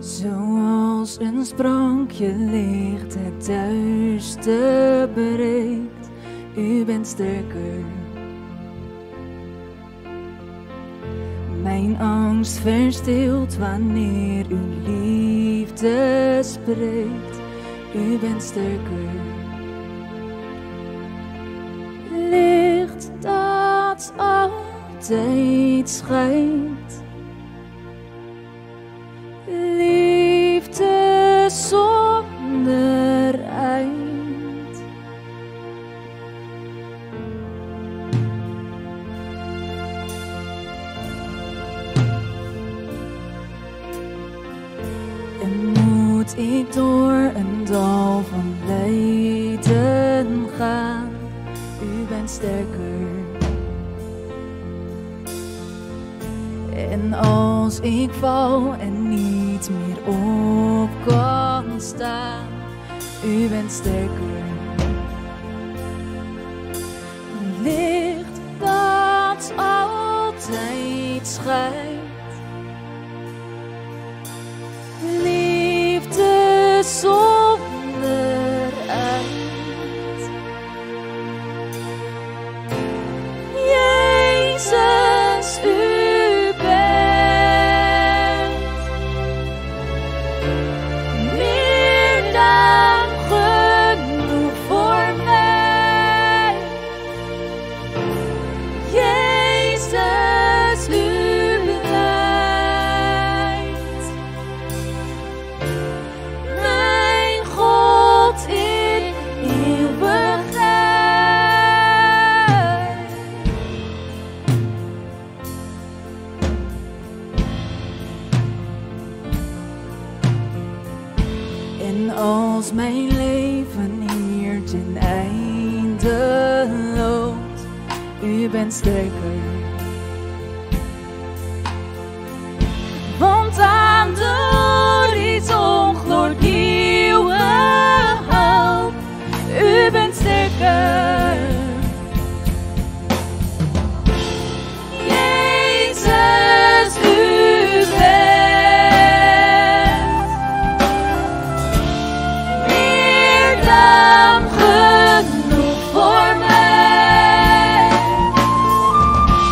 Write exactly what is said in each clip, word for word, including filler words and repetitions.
Zoals een sprankje licht het duister breekt, u bent sterker. Mijn angst verstilt wanneer uw liefde spreekt, u bent sterker. Licht dat altijd schijnt, liefde zonder eind. En moet ik door een dal van lijden gaan, u bent sterker. En als ik val en niet meer op kan staan, u bent sterker. Licht dat altijd schijnt, liefde zonder eind. Jezus, u als mijn leven hier ten einde loopt, u bent sterker. Want aan de horizon gloort nieuwe hoop, u bent sterker. Jezus, u bent genoeg voor mij.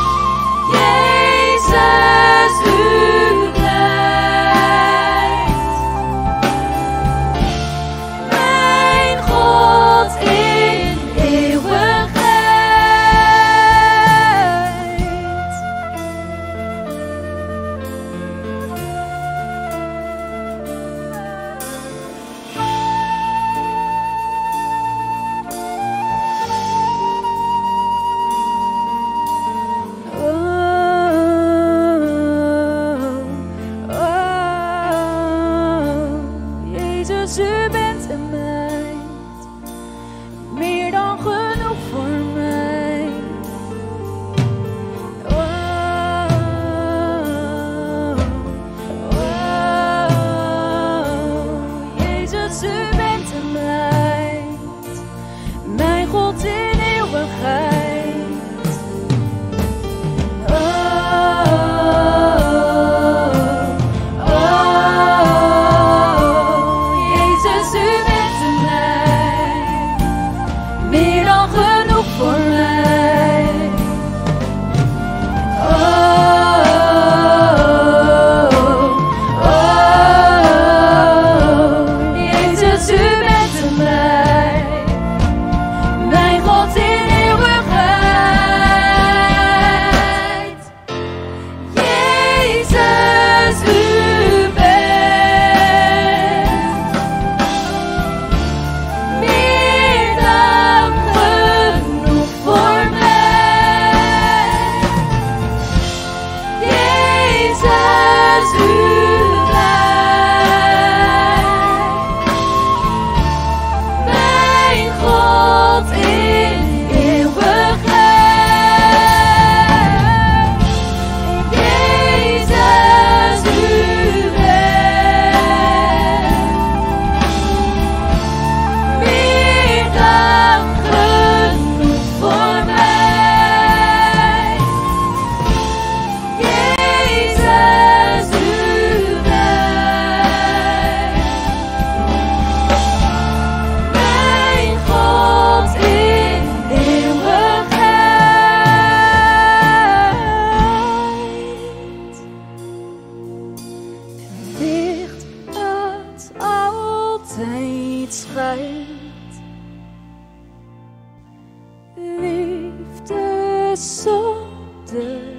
gezonde